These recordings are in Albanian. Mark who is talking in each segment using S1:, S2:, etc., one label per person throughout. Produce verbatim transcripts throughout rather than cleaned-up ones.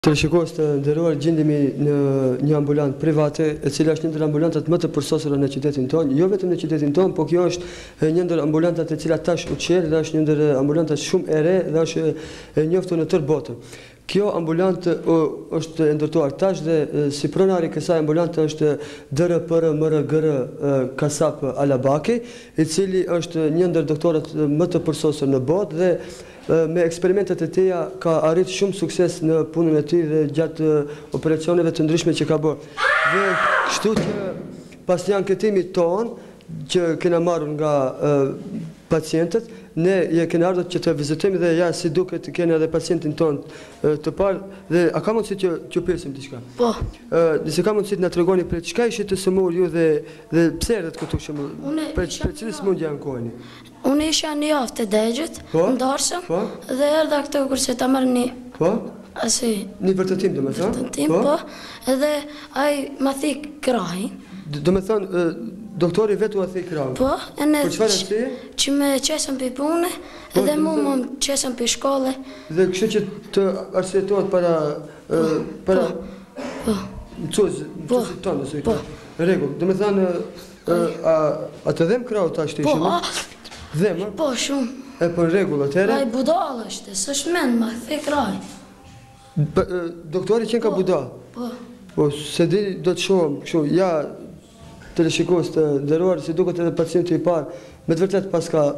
S1: Të shikues të nderuar, gjendemi në një ambulant private, e cila është një ndër ambulantat më të përsosura në qytetin tonë, jo vetëm në qytetin tonë, por kjo është një ndër ambulantat e cilat tash u qel dhe është një ndër ambulantat shumë e re dhe është e njohur në tërë botën. Kjo ambulant është e ndërtuar tash dhe si pronari i kësaj ambulante është D R P R M R G R Kasap Alabaki, i cili është një ndër doktorët më të përsosur në botë dhe me eksperimentet e teja ka arrit shumë sukses në punën e tij dhe gjatë operacioneve të ndryshme që ka bërë. Dhe kështu që pas një anketimi ton që kena marrë nga pacientët, ne je kena ardhur që të vizitojmë dhe ja si duket kena edhe pacientin ton të parë dhe a ka mundësi që të pyesim diçka?
S2: Po.
S1: Nëse ka mundësi të na tregoni për çka ishit të sëmur ju dhe dhe pse erdhët këtu shumë? Për cilë smundje ankojeni?
S2: Unë isha një javë të degjet, ndarshëm, dhe erdha këtu kurse ta marrë një...
S1: Po?
S2: Asi...
S1: Një vërtetim, do me thonë?
S2: Vërtetim, po. Edhe ai ma thik krahin.
S1: Do me thonë, doktori vetu a thik krahin?
S2: Po, e në...
S1: Për çfarë arsye?
S2: Që me qesën për pune, edhe mu më qesën për shkolle.
S1: Dhe kështu që të arsyetohet para... para...
S2: Po.
S1: Mëcuz, mëcuzit tonë, nëse i ka. Rregull, do me thonë, a të dhem krahu ta shtë ishim?
S2: Po,
S1: Dhemë?
S2: Po, shumë.
S1: E për regullë, atëre?
S2: Ai budal është, së shmenë, ma thik krahin.
S1: Doktori qenë ka budal?
S2: Po.
S1: Po, se di do të shohëm, kështu, ja të reshikos të nderuar, si duket edhe pacienti i parë, me të vërtet pas ka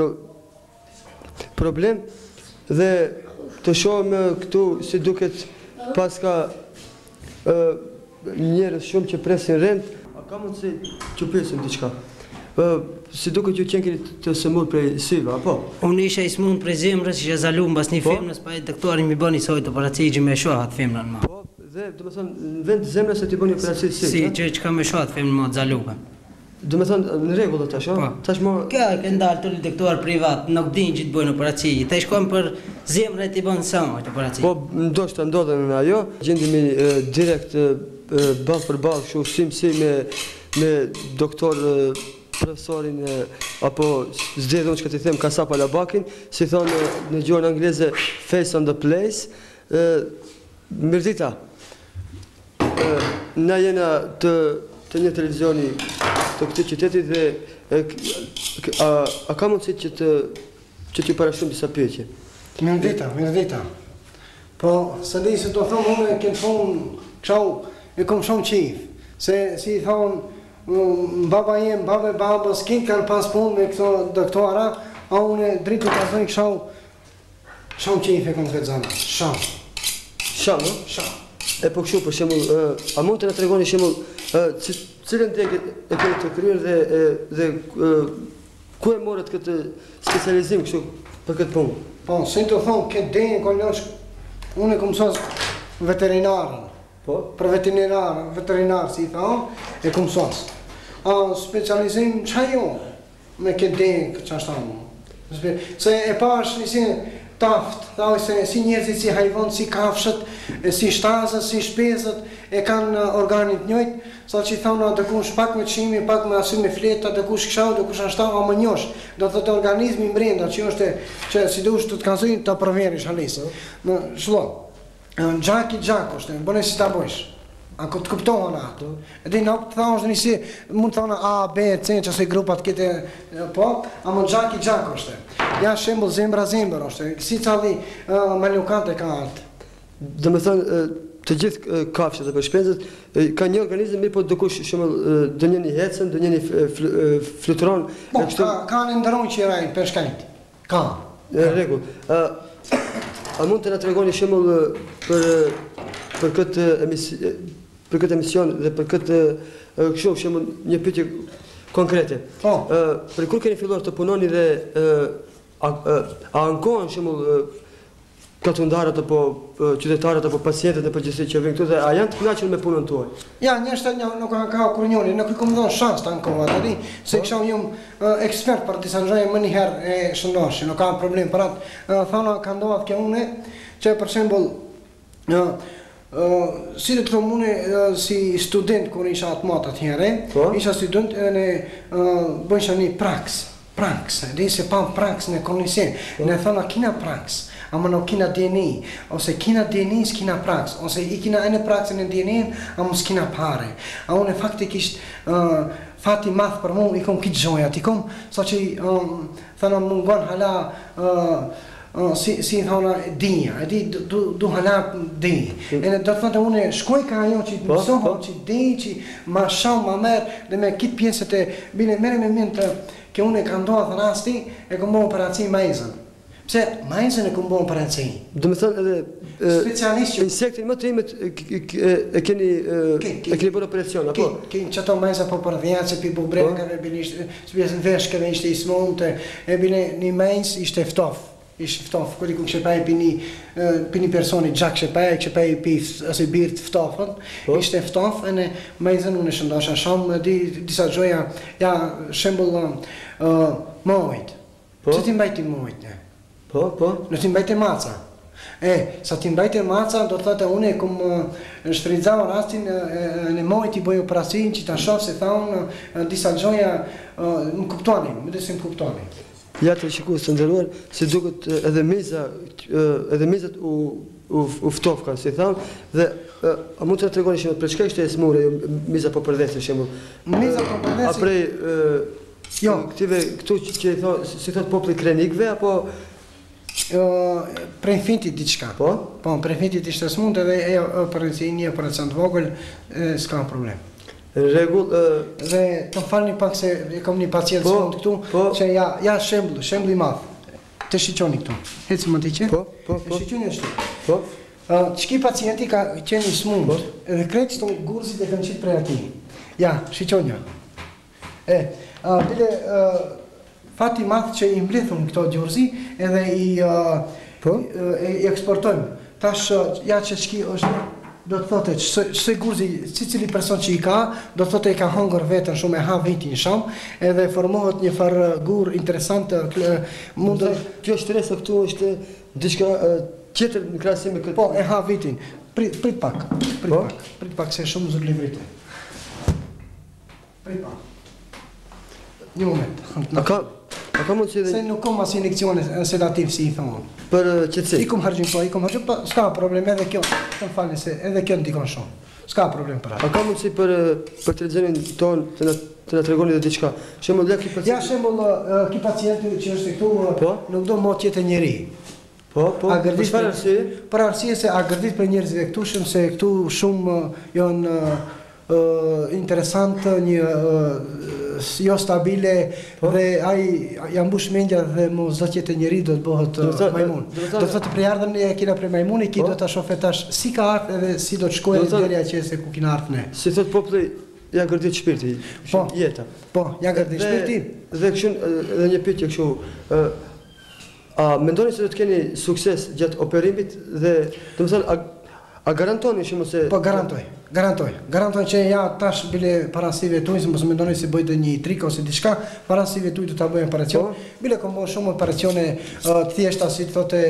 S1: problem, dhe të shohëm këtu, si duket pas ka njerëz shumë që presin rend, a ka mundësi që pyesim diçka? Si duket ju qenë keni të sëmur prej syve, apo?
S3: Unë isha i smun prej zemrës, isha zalu mbas një femrës, pa e doktori mi bëni sojtë operaci që me shohat femrën ma.
S1: Po, dhe do me thonë, në vend zemrës e ti bëni operaci syve?
S3: Si, që që ka me shohat femrën ma të zaluka.
S1: Do me thonë, në regullë tash, o? Tash mo...
S3: Kja ke ndalë të një doktor privat, nuk din që të bëjnë operaci, ta i shkojmë për zemrë e ti bënë sajtë operaci.
S1: Po, ndoshta ndodhen në ajo, gjendimi direkt ballë për ballë, shu simsi me doktor profesorin apo zgjedhën që të them Kasap Alabakin, si thonë në gjuhën angleze face on the place. Mirdita, na jena të një televizioni të këtë qyteti dhe a ka mundësi që të t'ju parashtum disa pyetje?
S4: Mirdita, Mirdita. Po, së di se do thonë unë e kënë thonë qau e kom shumë qif, se si thonë baba jem, baba e babës, kinë kanë pas punë me këto doktora, a unë dritu të thënë këshau, shumë që i fe këmë këtë zana, shumë.
S1: Shumë, no?
S4: Shumë.
S1: E po këshu, për shemull, a mund të në tregoni shemull, cilën tek e kërë të kryrë dhe ku e morët këtë specializim kështu për këtë punë?
S4: Po, si të thonë, këtë denjë këllësh, unë e këmë sos veterinarën.
S1: Po?
S4: Për veterinarë, veterinarë, si i thonë, e këmë sos. A specializim qa jo me këtë denjë që ashtë amë. Se e pash si taft, se si njerëzit, si hajvon, si kafshët, si shtazët, si shpezët, e kanë organit njojtë, sa që i thonë, a dëkush pak me qimi, pak me asim me fleta, dëkush këshau, dëkush ashtë a më njosh, do të të organizmi mbrenda, që është që si dush të të kanësujnë të përveri shalisë. Në shlo, gjak i gjak është, bëne si ta bëjsh. A këtë këptohën atë, edhe në të thonë është njësi, mund të thonë A, B, C, që se grupat kete, po, a më gjak i gjak është. Ja shembol zembra zembra është, si cali malukante ka atë.
S1: Dhe me thënë, të gjithë kafshët dhe për shpenzët, ka një organizm mirë, po dëkush shembol dë njëni hecën, dë njëni fluturon.
S4: Po, ka në ndëron që i rajnë për shkajt, ka.
S1: Regu, a mund të nga të regoni shembol për këtë emision, për këtë emision dhe për këtë kështu, shembol një pyetje konkrete. Për kur keni filluar të punoni dhe a ankohen shembol katundarët apo qytetarët apo pacientët në përgjithësi që vjen këtu dhe a janë të kënaqur me punën tuaj?
S4: Ja, njerëzit nuk ka kur njëri, nuk i kam dhënë shans të ankohen, atë se kisha jam ekspert për disa gjëra më një herë e shëndosh, nuk ka problem për atë. Thonë ka ndodhur që unë që për shembull si të thëmë une si student kër isha atë matë atëhere, isha student e në bëjshë një praks, praks, dhe se pa praks në konisin, në thëna kina praks, ama nuk kina D N I, ose kina D N I s'kina praks, ose i kina e në praksën e D N I, ama s'kina pare. A unë faktikisht uh, fati math për mu, i kom kitë gjojat, i kom, sa që um, thana mungon hala uh, Uh, si, si thona dinja, e di du, du hala di. E në do të thonë unë shkoj ka ajo që të mësohëm, që di, që ma shumë, ma merë, dhe me kitë pjesët e, bine, mere me mjën të, ke unë e ka ndohet rasti, e kom bo operaci majzën. Pse, majzën e kom bo operaci.
S1: Dhe me thënë edhe,
S4: specialist që...
S1: insektin më të imet e keni, e keni bërë operacion, apo?
S4: Keni qëto majzën po për dhjatë, se pi bubrekave, bine ishte, së pjesën veshkeve ishte i smonte, e bine një majzë ishte ftof. Ishte ftof, kërë i ku këshepaj për një personi gjak këshepaj, këshepaj për ose birë të ftofën, ishte ftof, e në majzën unë shëndosha shumë, di disa gjoja, ja, shembol mojt. Që ti mbajti mojt, ne?
S1: Po, po.
S4: Në ti mbajti maca. E, sa ti mbajti maca, do të thote unë e kumë shfridzao rastin në mojt i bëjë operacion, që ta shofë se thaun disa gjoja më kuptoni, më desim kuptoni.
S1: Ja të shiku së ndërruar, si duket edhe miza, edhe mizat u, u, u ftof kanë, si thamë, dhe a mund të në tregoni shemë, për çka ishte e smure, miza po përdhese shemë?
S4: Miza po përdhese?
S1: A prej,
S4: jo.
S1: Këtive, këtu që si thot popli krenikve, apo?
S4: Prej fintit diçka.
S1: Po?
S4: Po, prej fintit ishte smund edhe e operacion, një operacion të vogël, s'ka problem.
S1: Regull...
S4: Dhe të falni pak se e kom një pacient smund këtu, që ja shemblu, shemblu i madhë. Të shqiqoni këtu. Hecë më t'i qenë?
S1: Po, po, po.
S4: Të shqiqoni është.
S1: Po.
S4: Qëki pacienti ka qenë i smund, edhe krejtë që të gurzit e kanë qitë prej ati. Ja, shqiqonja. E, bile, fati madhë që i mblithëm këto gjurzi, edhe i eksportojmë. Tash, ja që qëki është... Do të thote, qëse gurzi, si cili person që i ka, do të thote i ka hongër vetën shumë, e ha vitin shumë, edhe formohet një farë gur interesant mundë...
S1: Kjo shtresa këtu është diçka tjetër në krahasim me këtë...
S4: Po, e ha vitin. Prit pak, prit pak, prit pak se shumë zërli vritë. Prit pak. Një moment.
S1: A ka... A ka mund që edhe...
S4: Se nuk kom as injekcione sedativ si i thonë.
S1: Për qëtësi?
S4: I kom hargjim po, i kom hargjim po, s'ka problem edhe kjo, të më falni se edhe kjo në dikon shumë. S'ka problem për atë.
S1: A ka mund që për të legjenin tonë të në tregoni dhe diqka? Shembull, ja ki pacienti...
S4: Ja shembull, ki pacienti që është këtu, nuk do mo tjetë njeri.
S1: Po, po, për shfarë arsye?
S4: Për arsye se a gërdit për njerëzve këtu shumë, se këtu shumë janë interesant, një jo stabile, dhe aj jam bush mendja dhe mu zotjet e njeri do të bëhet majmun. Do të thotë prej ardhën e kina prej majmuni, ki do të shofetash si ka ardhë edhe si do të shkojë dherja që se ku kina ardhë ne.
S1: Si thotë popli, ja gërdit shpirti, jeta.
S4: Po, ja gërdit shpirti.
S1: Dhe këshun, edhe një pyetje këshu, a mendoni se do të keni sukses gjatë operimit dhe, të më thënë, a garantoni shumë se...
S4: Po, garantoj, garantoj. Garantoj që ja tash bile parasive tuj, se mos mendoni se bëjtë një trika ose diçka, parasive tuj të ta bëjë operacion. Bile kom bëjë shumë operacione të thjeshta, si të thote,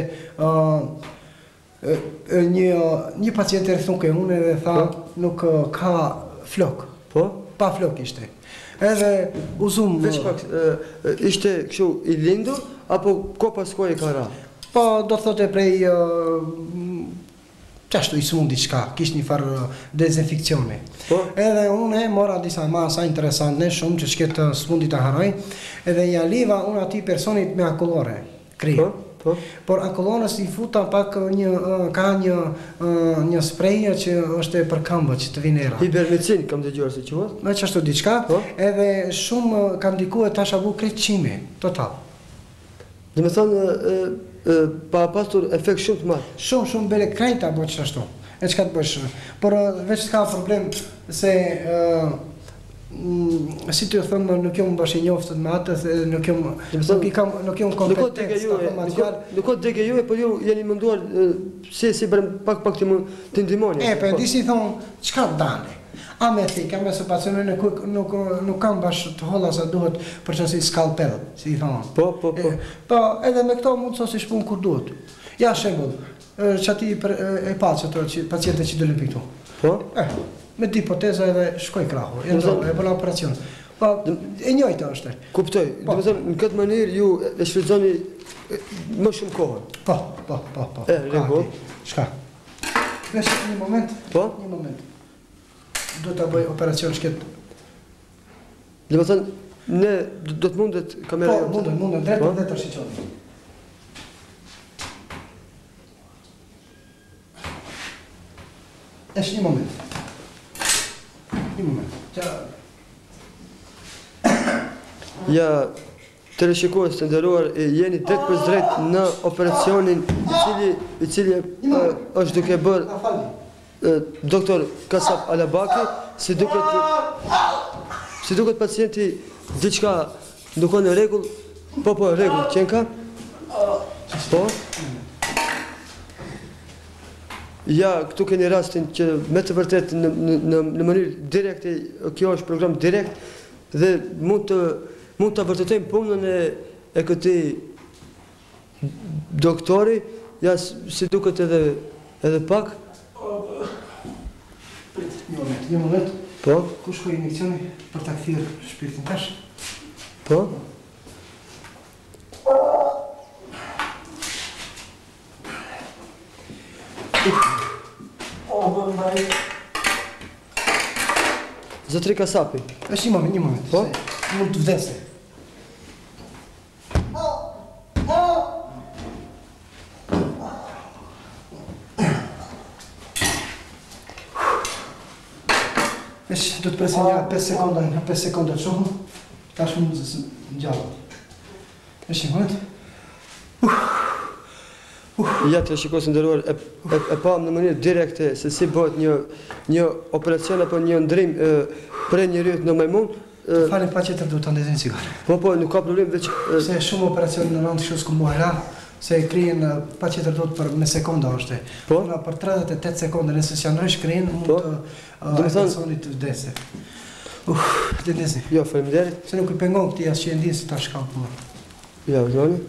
S4: një pacient e rëthun ke unë dhe tha nuk ka flok.
S1: Po?
S4: Pa flok ishte. Edhe uzum...
S1: Veç pak, ishte këshu i lindu, apo ko pas ko e ka ra?
S4: Po, do të thote prej... qashtu i sundi qka, kishtë një farë dezinfekcione. Edhe unë e mora disa masa interesantne, shumë që shketë s'mundi të haroj, edhe ja liva unë ati personit me akullore, kri. Por akullorës i futa pak një, ka një, një sprejë që është për këmbë që të vinera.
S1: Hibermicin, kam dhe gjërë se që vëtë?
S4: Me qashtu diqka, edhe shumë kam diku e tash avu kretë qime, total.
S1: Dhe me thonë, pa pasur efekt shumë të marë?
S4: Shumë, shumë bele krejta bo që ashtu. E që ka të bësh? Por veç s'ka problem se si të thëmë nuk jom bashkë njoftët me atës, nuk jom kompetencë të komercial.
S1: Nuk o dege ju e, por ju jeni munduar si pak pak të ndimoni.
S4: E, për disi thonë, qka të dane? A me thik, a me së pacione nuk kam bashkë të holla sa duhet për që si skalpel, si i thonë.
S1: Po, po, po.
S4: Po, edhe me këto mund të si shpun kur duhet. Ja, shembull, që ati e pa që të paciente që dëllin për këtu.
S1: Po?
S4: Eh, me di hipoteza edhe shkoj krahu, e bëna operacion. Po, e njojtë është.
S1: Kuptoj, dhe me thëmë, në këtë mënyrë ju e shfridzoni më shumë kohën.
S4: Po. po, po, po.
S1: E, rregull.
S4: Shka. Vesh një moment.
S1: Po?
S4: Një moment. Do ta bëj operacion shket.
S1: Dhe më thënë, ne do të mundet kamera
S4: Po, mundet, mundet, drejt për drejt të shiqoni. Esh një moment. Një moment. Qa...
S1: Ja, teleshikues të nderuar, jeni drejt për drejt në operacionin i cili i cili është duke bërë doktor Kasap Alabaki, si duket si duket pacienti diçka nuk ka në rregull, po po rregull, qenka? Po? Ja, këtu keni rastin që me të vërtet në, në, në mënyrë direkte, kjo është program direkt dhe mund të mund të vërtetojmë punën e, e këtij doktori, ja si duket edhe edhe pak.
S4: Një moment, një moment.
S1: Po?
S4: Ku shkoj injekcioni për ta kthyer shpirtin tash?
S1: Po? Zotri Kasapi.
S4: Është një moment, një moment.
S1: Po?
S4: Mund të vdesë. Esh, do të presin një pesë sekonda, një pesë sekonda të shohëm. Tash mund të zësë në gjallë. Esh, një moment.
S1: Ja të shikos nderuar, e, e, e pam në mënyrë direkte se si bëhet një, një operacion apo një ndrim e, prej njeriut në majmun.
S4: Të falin pa qëtër du të ndezin cigare.
S1: Po, po, nuk ka problem veç... E,
S4: se shumë operacion në rëndë kështu s'ku muaj ra, se kryen pa qëtër du të për me sekonda është.
S1: Po?
S4: Në për tridhjetë e tetë sekonda nëse që nërësh kryen, mund
S1: po?
S4: të uh,
S1: e
S4: personit të vdese. Uh, të ndezi.
S1: Jo, faleminderit.
S4: Se nuk i pengon këti asë që e ndisë ta shkallë për më.
S1: Ja, vëllani.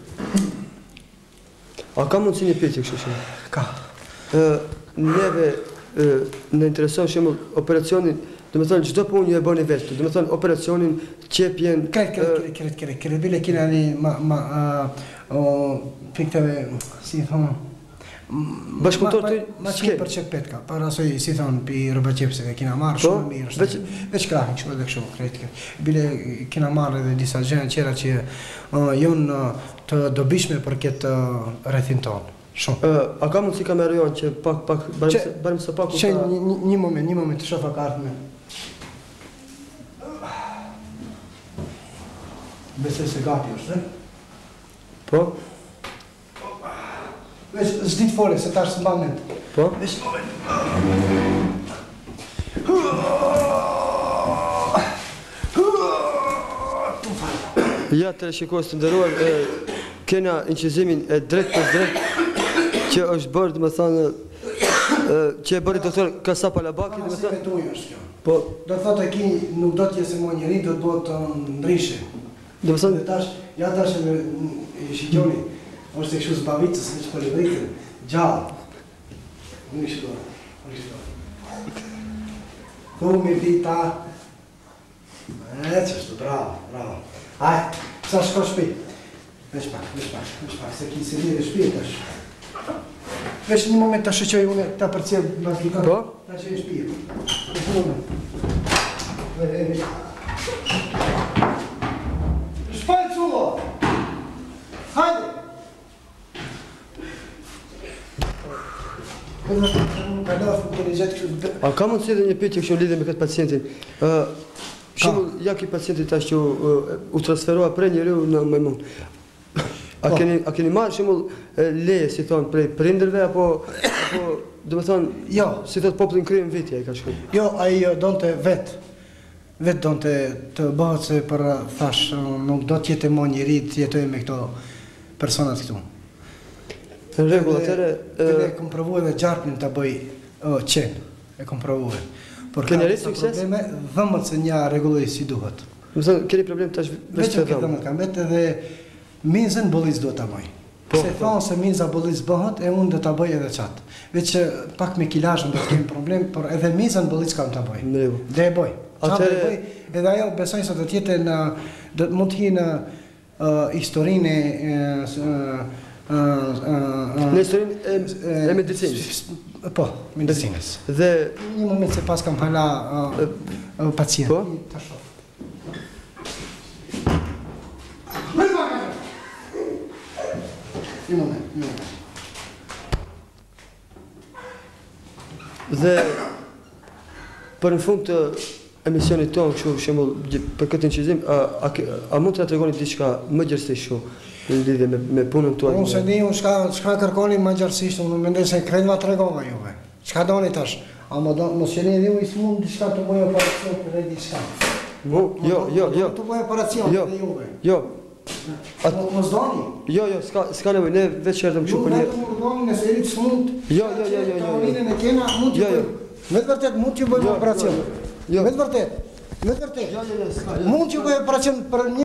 S1: A ka mundësi një pyetje kështu shumë?
S4: Ka.
S1: Ë, neve ë në intereson shumë operacionin, do të thonë çdo punë ju e bëni vetë. Do të thonë operacionin, qepjen,
S4: Kret, kret, kret, kret, kret, bile kina një ma, ma, o, pikteve, si thonë,
S1: bashkëpunëtor të
S4: ma qenë për qep petka, para asoj, si thonë, pi rëba qepseve, kina marrë
S1: Po,
S4: shumë mirë,
S1: veç-
S4: veç krahin, kështu edhe kështu, kret, kret. Bile kina marrë edhe disa gjëra qera që uh, jonë uh, të dobishme për këtë uh, rrethin tonë, shumë.
S1: Ë, a ka mundësi kamera jonë që pak pak
S4: Që-
S1: barem se barem së paku
S4: Që
S1: ka
S4: një, një- një moment, një moment, të shofa kartën me. Besoj se gati është, e?
S1: Po?
S4: Veç, s'di të fole, se tash s'mban mend.
S1: Po?
S4: Veç, moment.
S1: Ja të shikosh të nderuar, e, kena incizimin e drejt për drejt që është bërë, do të thënë, e, që e bëri doktor Kasap Alabaki, do të
S4: Pamasive
S1: thënë.
S4: të ujë është kjo.
S1: Po,
S4: Do të thotë e ki nuk do t'jesë mo njëri, do të bëhet të ndrishe.
S1: do të
S4: Dhe
S1: thënë,
S4: tash, ja tash e me e shigjoni, është e kështu zbavicës, në që polivrikën, gjallë. Unë i shikoj, unë i shikoj. Thu mi vita. E, që është, bravo, bravo. Ajë, sa shko shpi. Vesh pak, vesh pak, vesh pak, se ki se lirë shpi tash. Vesh një moment të shëqoj unë ta përcjell baslikon.
S1: Po?
S4: Ta që e shpi. Vesh një moment. Ve, e, vesh. Shpaj cullo! Hajde!
S1: a ka mundësi edhe një pyetje kështu lidhje me këtë pacientin? Ë, shumë ja ky pacienti tash që u, u transferoa prej njeriu në majmun. A
S4: Po.
S1: keni a keni marrë shembull e, leje, si thon, prej prindërve apo apo do të thon,
S4: Jo.
S1: si thot populli në krijen viti ai ka shkuar.
S4: Jo, ai donte vet. Vet donte të bëhet se për thash nuk do të jetë më njëri të jetoj me këto personat këtu.
S1: Në rregull, atëre
S4: Edhe kom provuar edhe gjarpin ta bëj uh, qen. E kom provuar. Por
S1: Keni
S4: ka
S1: arritur
S4: disa
S1: sukses?
S4: probleme, dhëmët se një rregulloj si duhet.
S1: do të thon, keni problem tash veç
S4: Veç
S1: të
S4: këtë
S1: dhëmë.
S4: dhëmët kam vetë edhe mizën bollic do ta bëj.
S1: Po,
S4: Se
S1: po.
S4: thonë se miza bollic bëhet, e unë do ta bëj edhe qatë. Veç që pak me kilazhën do të kemi problem, por edhe mizën bollic kam ta bëj.
S1: Në rregull.
S4: Dhe e bëj. Qatë
S1: Atëre-
S4: e bëj, edhe ajo besoj se do të jetë në, do të mund të hi në uh, historinë e, uh,
S1: Në historinë e medicinës.
S4: Po, medicinës.
S1: Dhe
S4: një moment se pas kam hala pacient.
S1: Po?
S4: Ta shoh. Një moment, një moment.
S1: Dhe për në fund të emisionit tonë, kështu shembull, për këtë incizim, a, a, a mund të na tregoni diçka më gjerësisht kështu në lidhje me, me punën tuaj?
S4: Unë se di, unë çka çka kërkoni më gjerësisht, unë mendoj se krejtva tregova juve. Çka doni tash? A më do mos jeni edhe ju mund diçka të bëj operacion për diçka.
S1: Jo, jo, jo, jo.
S4: Të bëj operacion për juve.
S1: Jo.
S4: Atë mos doni?
S1: Jo, jo, s'ka s'ka nevojë, ne vetë erdhëm kështu për një.
S4: Ju vetëm doni nëse jeni të smut.
S1: Jo, jo, jo, jo, jo.
S4: Tavolinën e kena, mund të bëj. Me të vërtet mund të bëjmë operacion. Me të vërtet. Me të vërtet. Mund të bëj operacion për një